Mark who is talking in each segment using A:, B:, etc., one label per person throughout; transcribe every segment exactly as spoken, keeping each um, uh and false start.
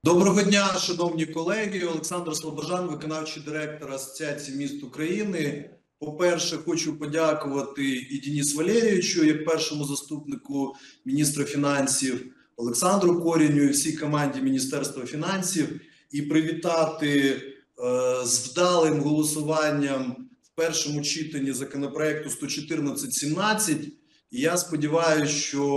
A: Доброго дня, шановні колеги. Олександр Слобожан, виконавчий директор Асоціації міст України. По-перше, хочу подякувати і Денису Валерійовичу, як першому заступнику міністра фінансів, Олександру Кореню і всій команді Міністерства фінансів, і привітати е, з вдалим голосуванням в першому читанні законопроекту сто чотирнадцять сімнадцять. І я сподіваюся,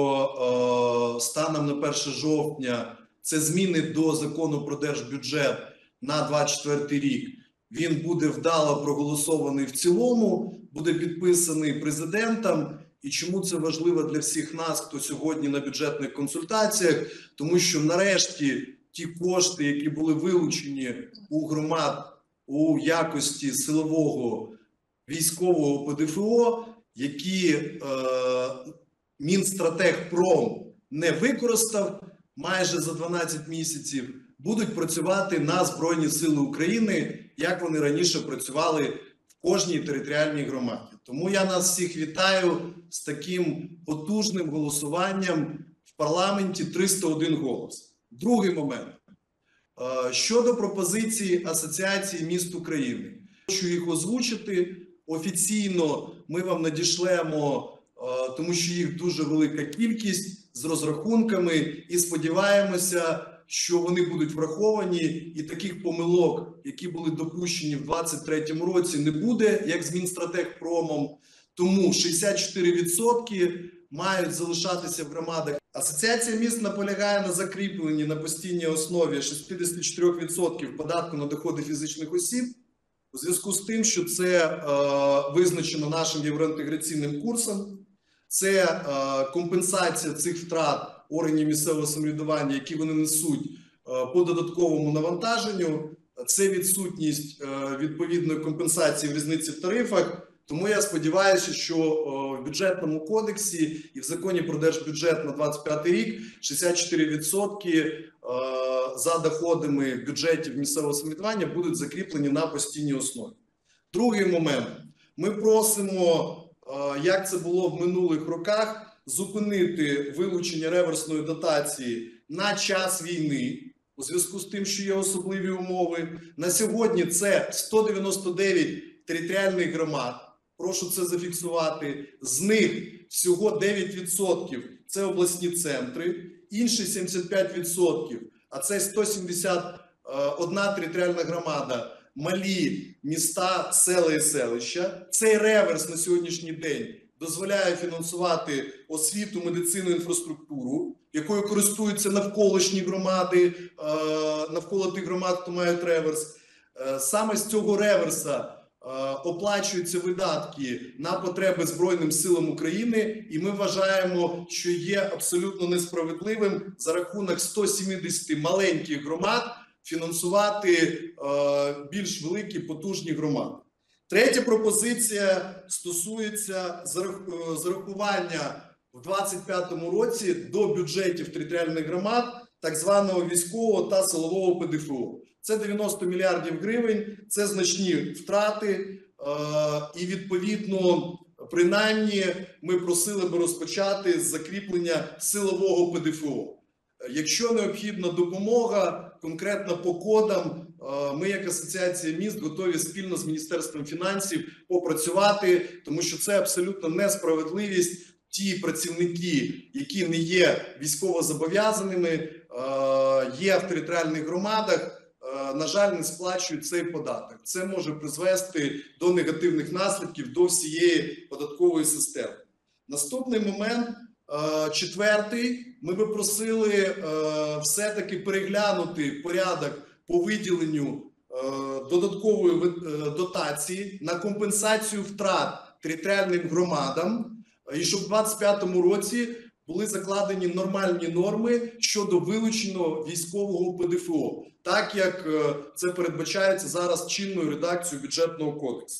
A: що е, станом на перше жовтня це зміни до закону про держбюджет на двадцять четвертий рік. Він буде вдало проголосований в цілому, буде підписаний президентом. І чому це важливо для всіх нас, хто сьогодні на бюджетних консультаціях? Тому що нарешті ті кошти, які були вилучені у громад у якості силового військового ПДФО, які е, Мінстратегпром не використав, майже за дванадцять місяців, будуть працювати на Збройні Сили України, як вони раніше працювали в кожній територіальній громаді. Тому я нас всіх вітаю з таким потужним голосуванням в парламенті триста один голос. Другий момент. Щодо пропозицій Асоціації міст України. Хочу їх озвучити. Офіційно ми вам надішлемо, тому що їх дуже велика кількість, з розрахунками, і сподіваємося, що вони будуть враховані, і таких помилок, які були допущені в двадцять третьому році, не буде, як з Мінстратегпромом. Тому шістдесят чотири відсотки мають залишатися в громадах. Асоціація міст наполягає на закріпленні на постійній основі шістдесят чотири відсотки податку на доходи фізичних осіб, у зв'язку з тим, що це е, визначено нашим євроінтеграційним курсом. Це е, компенсація цих втрат органів місцевого самоврядування, які вони несуть е, по додатковому навантаженню. Це відсутність е, відповідної компенсації в різниці в тарифах. Тому я сподіваюся, що е, в бюджетному кодексі і в законі про держбюджет на двадцять п'ятий рік шістдесят чотири відсотки е, за доходами бюджетів місцевого самоврядування будуть закріплені на постійній основі. Другий момент. Ми просимо, як це було в минулих роках, зупинити вилучення реверсної дотації на час війни, у зв'язку з тим, що є особливі умови. На сьогодні це сто дев'яносто дев'ять територіальних громад, прошу це зафіксувати, з них всього дев'ять відсотків – це обласні центри, інші сімдесят п'ять відсотків, а це сто сімдесят одна територіальна громада, малі міста, села і селища. Цей реверс на сьогоднішній день дозволяє фінансувати освіту, медицину, інфраструктуру, якою користуються навколишні громади, навколо тих громад, хто мають реверс. Саме з цього реверса оплачуються видатки на потреби Збройним силам України, і ми вважаємо, що є абсолютно несправедливим за рахунок ста сімдесяти маленьких громад фінансувати е, більш великі, потужні громади. Третя пропозиція стосується зарахування в двадцять п'ятому році до бюджетів територіальних громад так званого військового та силового ПДФО. Це дев'яносто мільярдів гривень, це значні втрати, е, і відповідно, принаймні, ми просили би розпочати з закріплення силового ПДФО. Якщо необхідна допомога, конкретно по кодам, ми як Асоціація міст готові спільно з Міністерством фінансів попрацювати, тому що це абсолютно несправедливість. Ті працівники, які не є військовозобов'язаними, є в територіальних громадах, на жаль, не сплачують цей податок. Це може призвести до негативних наслідків до всієї податкової системи. Наступний момент. Четвертий, ми би просили е, все-таки переглянути порядок по виділенню е, додаткової е, дотації на компенсацію втрат територіальним громадам, і щоб у двадцять п'ятому році були закладені нормальні норми щодо вилученого військового ПДФО, так як е, це передбачається зараз чинною редакцією бюджетного кодексу.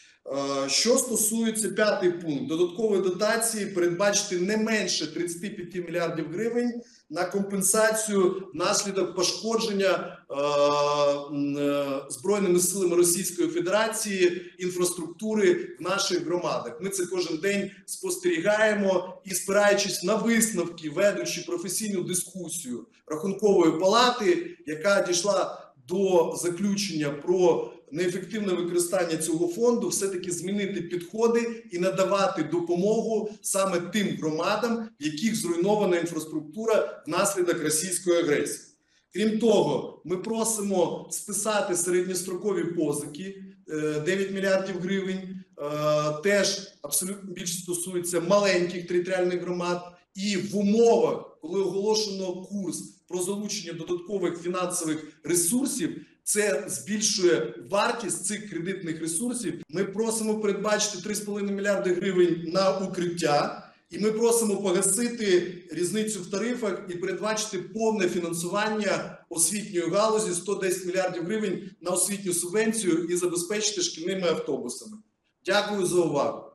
A: Що стосується п'ятий пункт, додаткової дотації передбачити не менше тридцяти п'яти мільярдів гривень на компенсацію внаслідок пошкодження е, е, Збройними силами Російської Федерації інфраструктури в наших громадах. Ми це кожен день спостерігаємо і, спираючись на висновки, ведучи професійну дискусію Рахункової палати, яка дійшла до заключення про неефективне використання цього фонду, все-таки змінити підходи і надавати допомогу саме тим громадам, в яких зруйнована інфраструктура внаслідок російської агресії. Крім того, ми просимо списати середньострокові позики дев'ять мільярдів гривень, теж абсолютно більше стосується маленьких територіальних громад. І в умовах, коли оголошено курс про залучення додаткових фінансових ресурсів, це збільшує вартість цих кредитних ресурсів. Ми просимо передбачити три з половиною мільярди гривень на укриття, і ми просимо погасити різницю в тарифах і передбачити повне фінансування освітньої галузі сто десять мільярдів гривень на освітню субвенцію і забезпечити шкільними автобусами. Дякую за увагу.